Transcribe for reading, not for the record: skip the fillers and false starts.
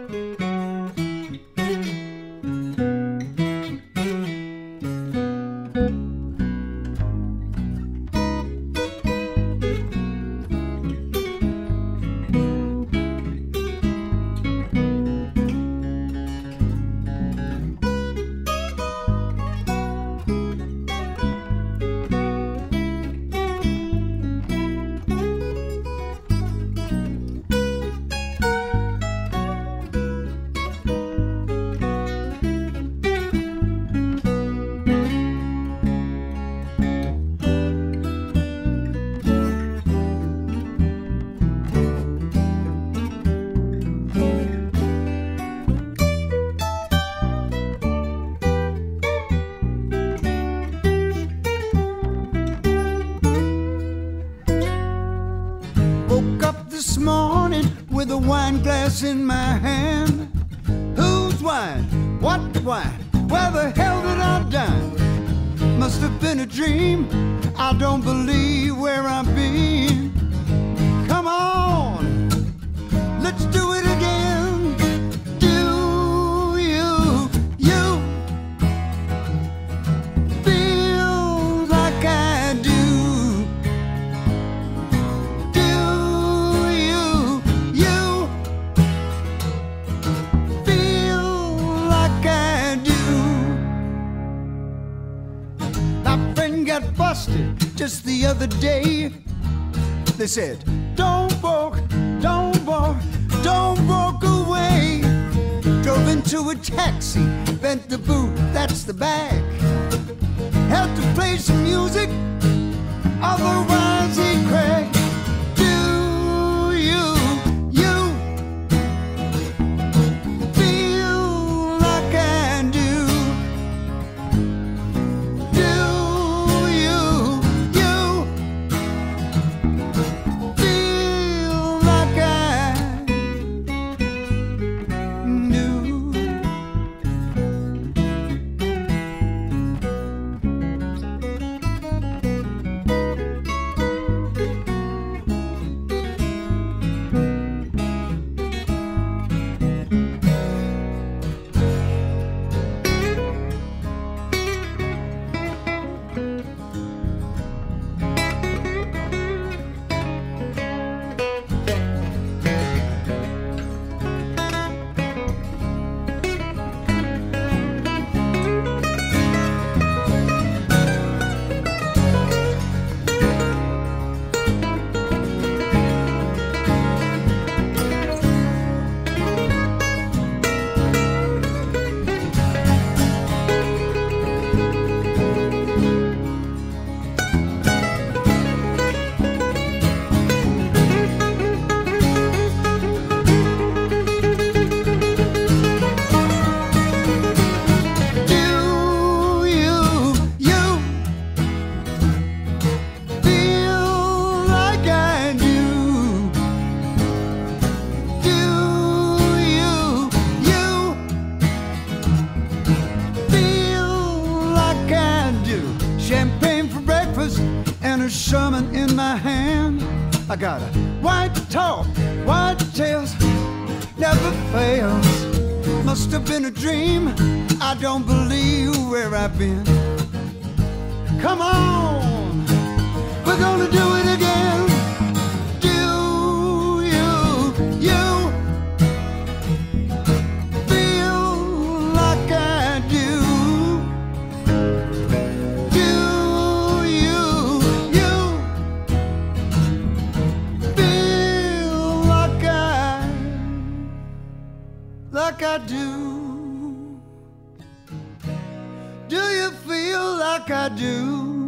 This morning with a wine glass in my hand. Whose wine? What wine? Where the hell did I dine? Must have been a dream. I don't believe where I've been. Come on, let's do it again. Do you feel like I do? Got busted just the other day. They said, don't walk, don't walk, don't walk away. Drove into a taxi, bent the boot, that's the back. Had to play some music, otherwise he'd crack. Do you feel like I do? Champagne for breakfast and a Sherman in my hand. I got a white top, white tails, never fails. Must have been a dream. I don't believe where I've been. Come on, we're gonna do it again. Do you feel like I do? Like I do. Do you feel like I do?